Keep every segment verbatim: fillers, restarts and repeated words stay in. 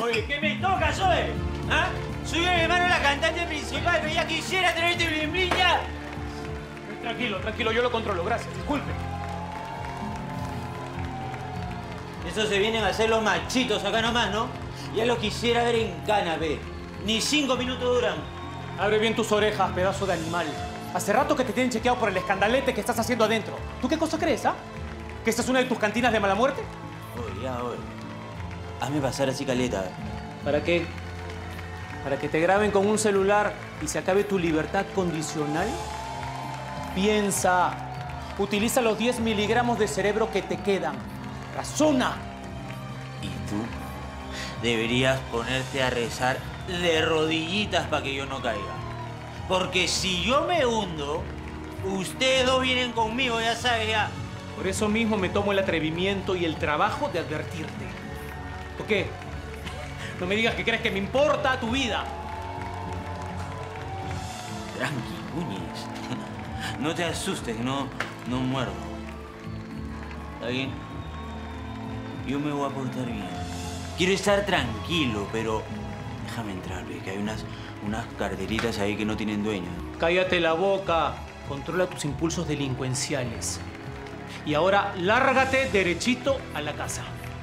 Oye, ¿qué me toca, soy? ¿Ah? Soy mi hermano la cantante principal, pero ya quisiera tenerte blin blin ya. Tranquilo, tranquilo, yo lo controlo, gracias, disculpe. Eso se vienen a hacer los machitos acá nomás, ¿no? Ya lo quisiera ver en Canapé. Ni cinco minutos duran. Abre bien tus orejas, pedazo de animal. Hace rato que te tienen chequeado por el escandalete que estás haciendo adentro. ¿Tú qué cosa crees, ah? ¿Que esta es una de tus cantinas de mala muerte? Oye, ya, oye. Hazme pasar así, caleta. ¿Para qué? ¿Para que te graben con un celular y se acabe tu libertad condicional? Piensa. Utiliza los diez miligramos de cerebro que te quedan. ¡Razona! Y tú deberías ponerte a rezar de rodillitas para que yo no caiga. Porque si yo me hundo, ustedes dos vienen conmigo, ya sabes, ya. Por eso mismo me tomo el atrevimiento y el trabajo de advertirte. ¿Por qué? No me digas que crees que me importa tu vida. Tranqui, Núñez. No te asustes, no, no muerdo. ¿Está bien? Yo me voy a portar bien. Quiero estar tranquilo, pero déjame entrar, ve, que hay unas, unas carteritas ahí que no tienen dueño. Cállate la boca. Controla tus impulsos delincuenciales. Y ahora, lárgate derechito a la casa.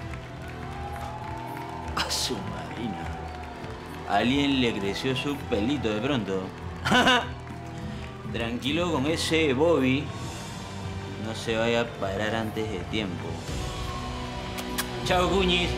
A su madrina. A alguien le creció su pelito de pronto. Tranquilo con ese Bobby. No se vaya a parar antes de tiempo. Chao, Cuñis.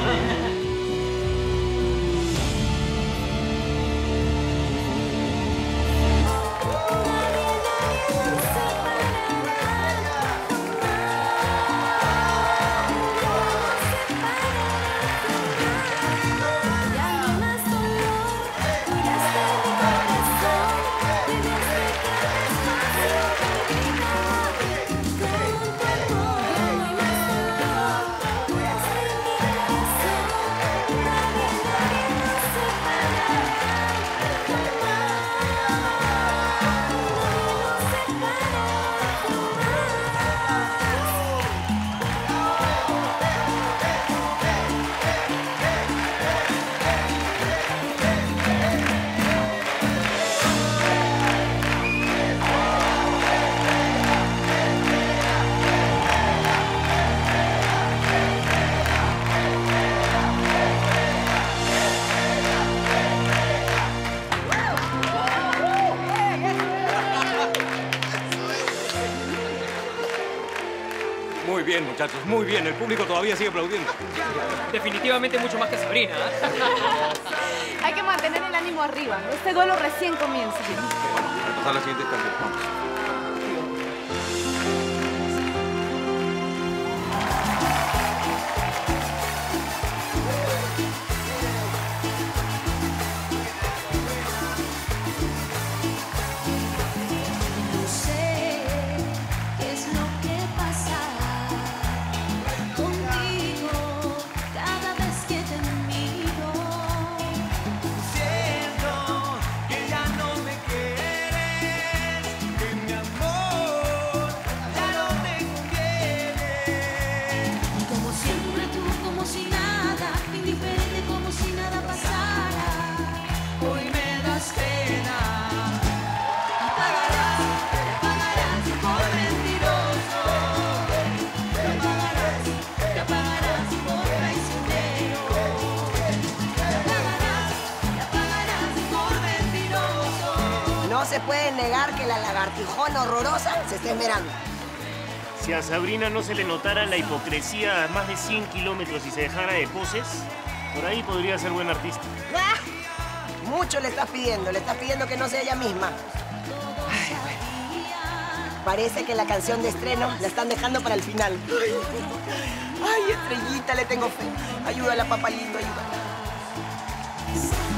Muy bien, muchachos, muy bien. El público todavía sigue aplaudiendo. Definitivamente mucho más que Sabrina, ¿eh? Hay que mantener el ánimo arriba. Este duelo recién comienza. Vamos a pasar a la siguiente estación. Vamos. No se puede negar que la lagartijona horrorosa se esté esmerando. Si a Sabrina no se le notara la hipocresía a más de cien kilómetros y se dejara de poses, por ahí podría ser buen artista. ¡Ah! Mucho le estás pidiendo, le estás pidiendo que no sea ella misma. Ay, bueno. Parece que la canción de estreno la están dejando para el final. Ay, ay, Estrellita, le tengo fe. Ayúdala, papá lindo, ayúdala.